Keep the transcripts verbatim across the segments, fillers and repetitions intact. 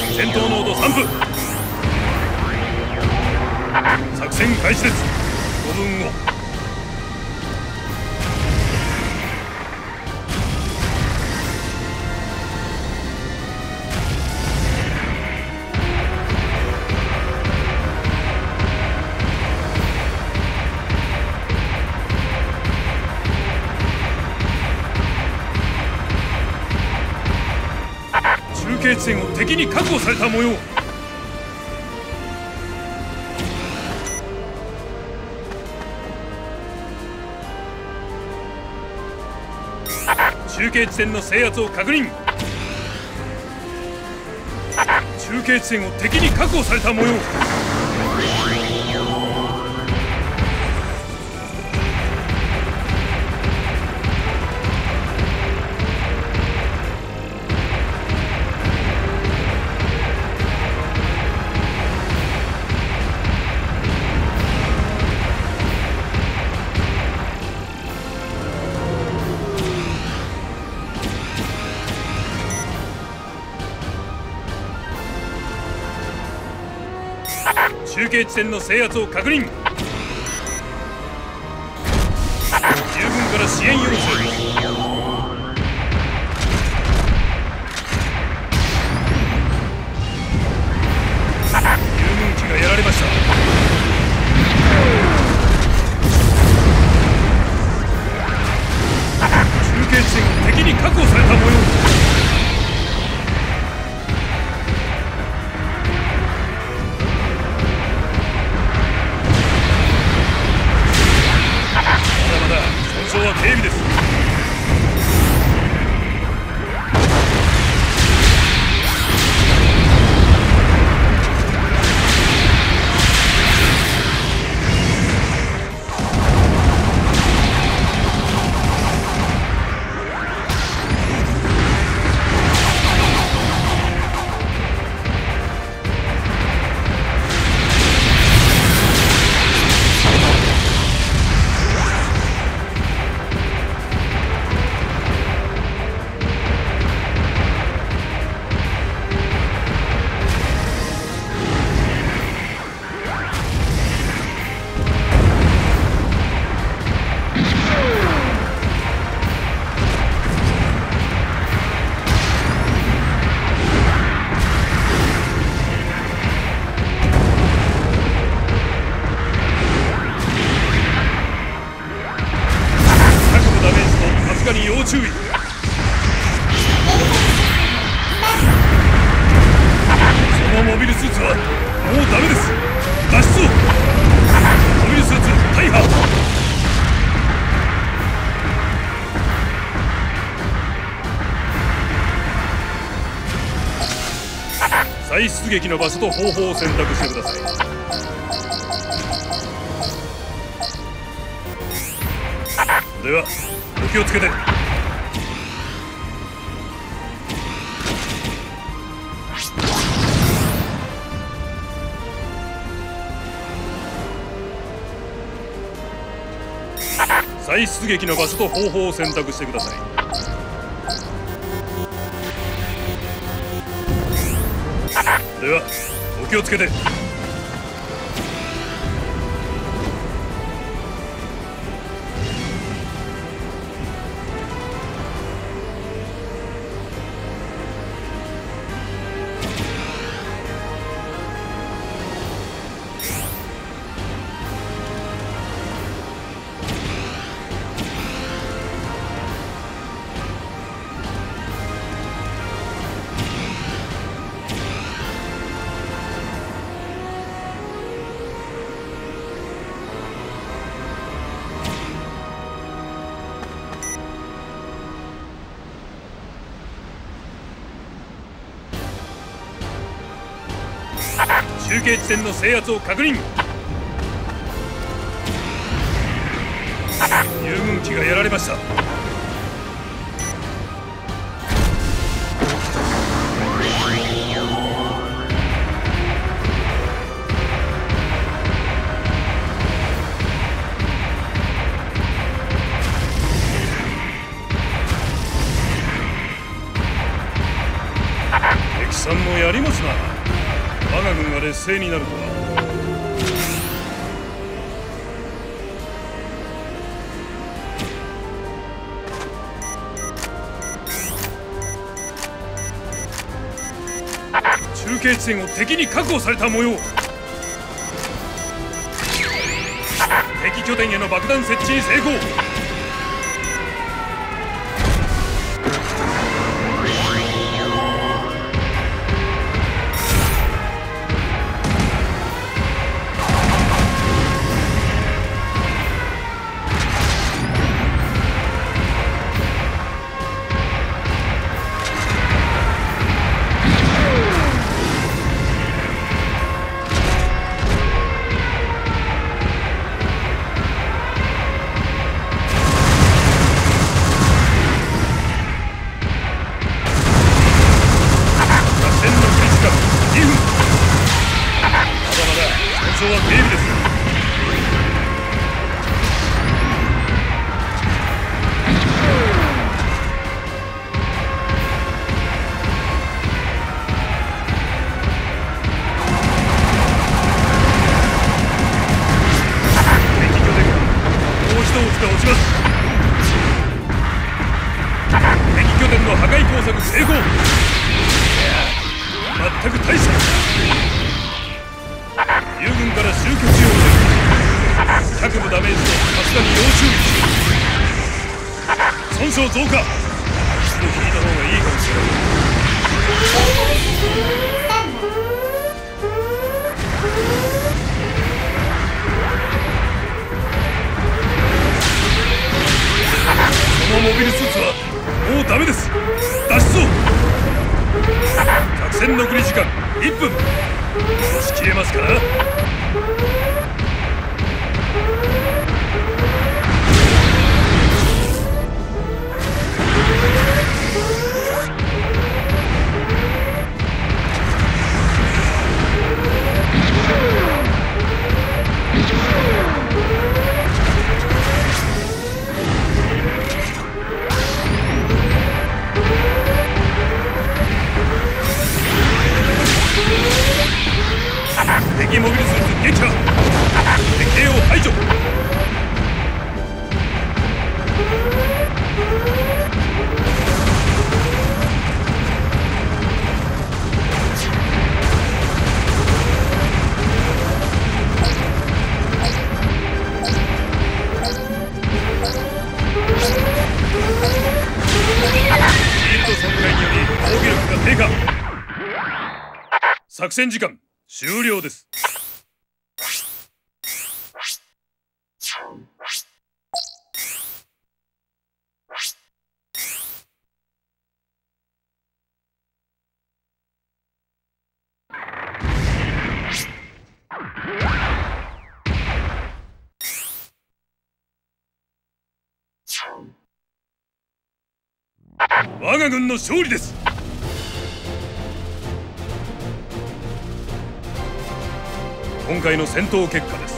戦闘濃度さんぶ。作戦開始です。ごふんご。中継地点を敵に確保された模様。中継地点の制圧を確認。中継地点を敵に確保された模様。中継地点の制圧を確認。従軍から支援要請。従軍機がやられました。中継地点を敵に確保された模様。損傷は軽微です。要注意。そのモビルスーツはもうダメです。脱出を。モビルスーツ大破。再出撃の場所と方法を選択してください。ではお気をつけて。再出撃の場所と方法を選択してください。ではお気をつけて。中継地点の制圧を確認。友軍機がやられました。敵さんもやりますな。 劣勢になるとは。中継地点を敵に確保された模様。敵拠点への爆弾設置に成功。作戦時間終了です。我が軍の勝利です。今回の戦闘結果です。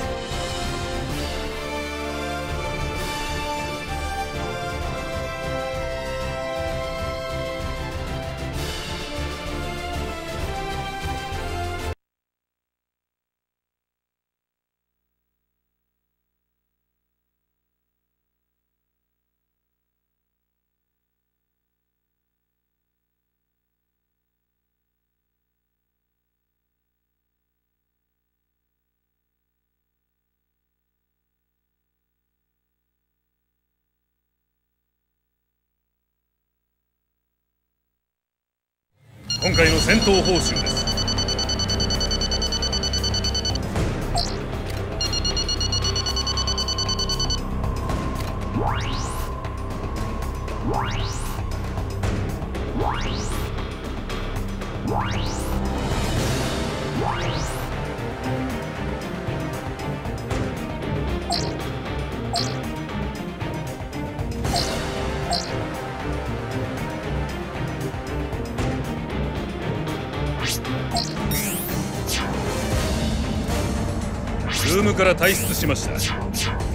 今回の戦闘報酬です。ルームから退出しました。